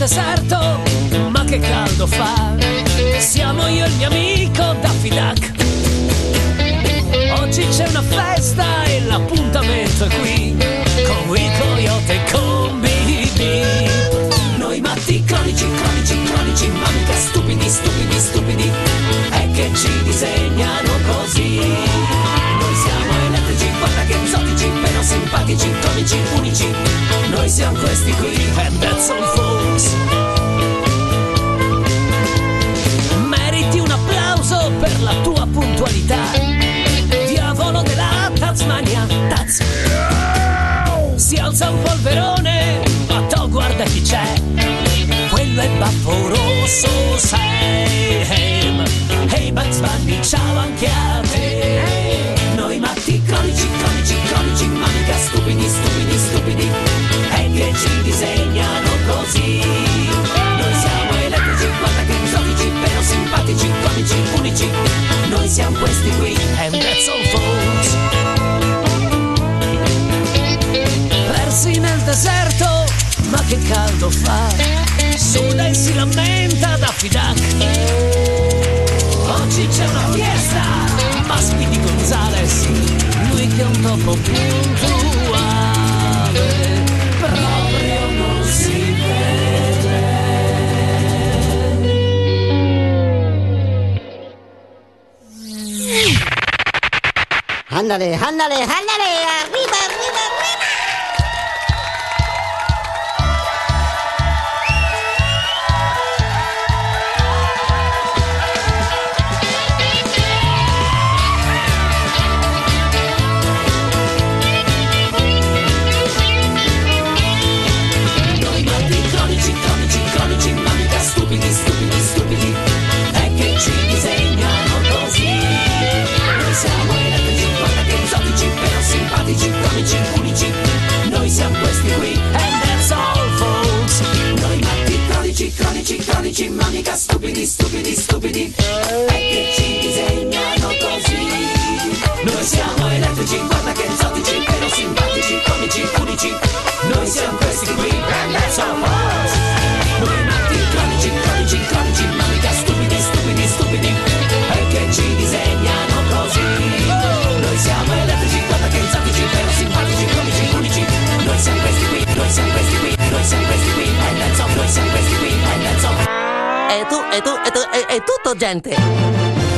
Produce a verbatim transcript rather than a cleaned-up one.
deserto, ma che caldo fa. Siamo io e il mio amico Daffy Duck. Oggi c'è una festa e l'appuntamento è qui, con il coyote e con Bibi. Noi matti cronici, cronici, cronici, ma mica stupidi, stupidi, stupidi, è che ci disegnano così. Noi siamo elettrici, guarda che esotici, però simpatici, comici, unici. Noi siamo questi qui, and that's all folks. Meriti un applauso per la tua puntualità, diavolo della Tasmania, Taz. Si alza un polverone, ma to guarda chi c'è, quello è Baffo Rosso Sam. Hey Bugs Bunny, ciao anche a te. Noi matti cronici, cronici, cronici, ma mica stupidi, stupidi, stupidi, è che ci disegnano così. Noi siamo elettrici, guarda che esotici, però simpatici, comici, unici. Noi siamo questi qui, and that's all folks. Persi nel deserto, ma che caldo fa. Suda e si lamenta Daffy Duck. Oggi c'è una fiesta, ma Speedy Gonzales, lui che è un topo puntuale, proprio non si vede. Andale, andale, andale, arriva, arriva, arriva. Stupidi, stupidi, stupidi, è che ci disegnano così. Noi siamo elettrici, guarda che esotici, però simpatici, comici, unici. Noi siamo questi qui, and that's all folks. Noi matti cronici, cronici, cronici, ma mica stupidi, stupidi, stupidi, è che ci disegnano così. Noi siamo elettrici, guarda che esotici, però simpatici, comici, unici. Noi siamo questi qui, and that's all folks. Noi matti cronici, cronici, cronici, ma mica stupidi, stupidi, stupidi, è che ci disegnano così. Noi siamo elettrici, guarda che esotici, però simpatici, comici, unici. Noi siamo questi qui, noi siamo questi qui, noi siamo questi qui, and that's all. Noi siamo questi qui, and that's all. E tu, e tu, e tu, è, è tutto, gente.